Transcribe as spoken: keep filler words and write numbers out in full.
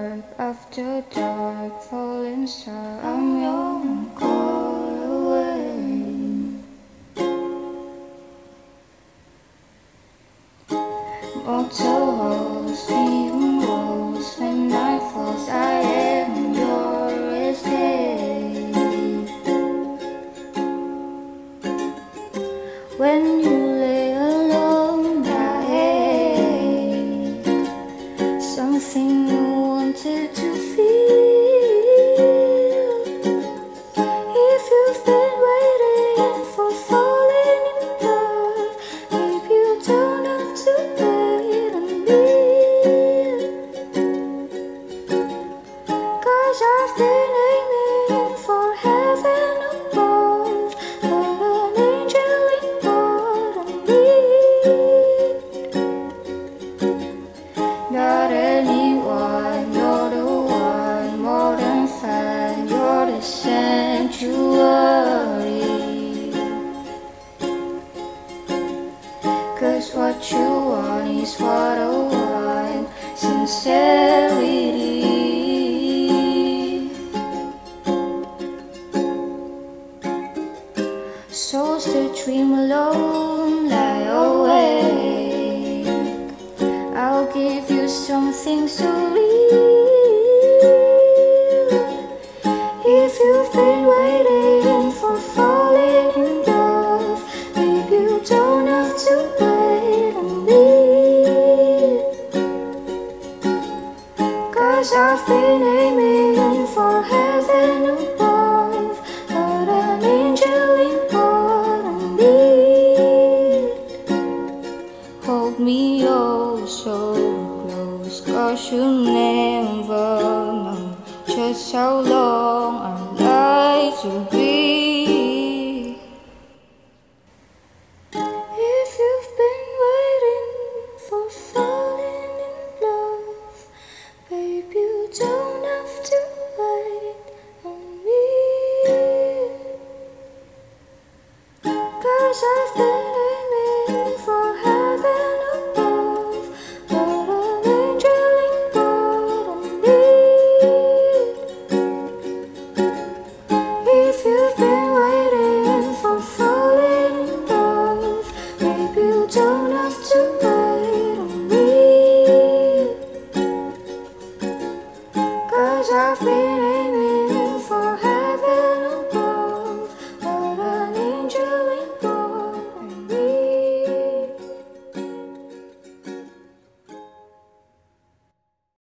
dark, after dark, falling star, I'm young, call away. Motorholes, even walls, when night falls, I am your escape. When you lay alone, I hate something you wanted to feel. If you've been waiting for falling in love, maybe you don't have to wait on me. 'Cause I've been aiming for heaven above, but an angel in bottom need. Not anyone, you're the one, more than fan, you're the sanctuary. 'Cause what you want is what I want, sincerity. Souls that dream alone lie awake. I'll give you something so real. If you've been waiting for falling in love, maybe you don't have to wait on me. 'Cause I've been aiming for heaven above, but an angel in bottom need. Hold me oh so close, 'cause you never know just how long our lives will be. If you've been waiting for falling in love, babe, you don't have to wait on me. 'Cause I've been aiming for heaven above, but an angel in bottom need. If you've been waiting for falling in love, maybe you don't have to wait on me. 'Cause I've been aiming